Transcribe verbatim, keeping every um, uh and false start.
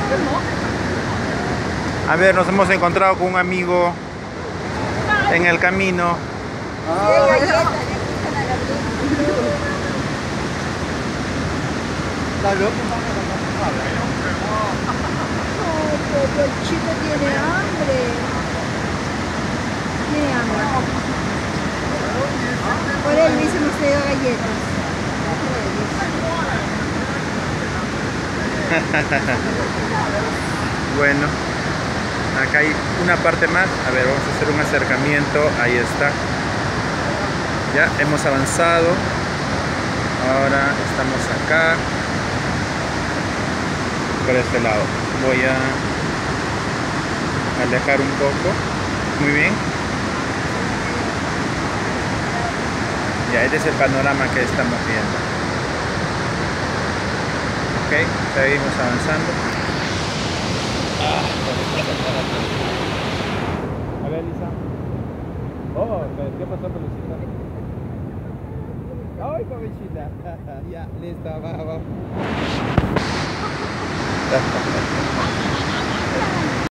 A ver, nos hemos encontrado con un amigo en el camino. El chico tiene hambre. Tiene hambre. Por él mismo hemos traído galletas. Bueno, acá hay una parte más. A ver, vamos a hacer un acercamiento. Ahí está. Ya hemos avanzado. Ahora estamos acá. Por este lado. Voy a alejar un poco. Muy bien. Ya, este es el panorama que estamos viendo. Ok, seguimos avanzando. Ah, a ver, Lisa. Oh, ¿qué pasó, Pelucita? Ay, pobrecita. Ya, listo, vamos.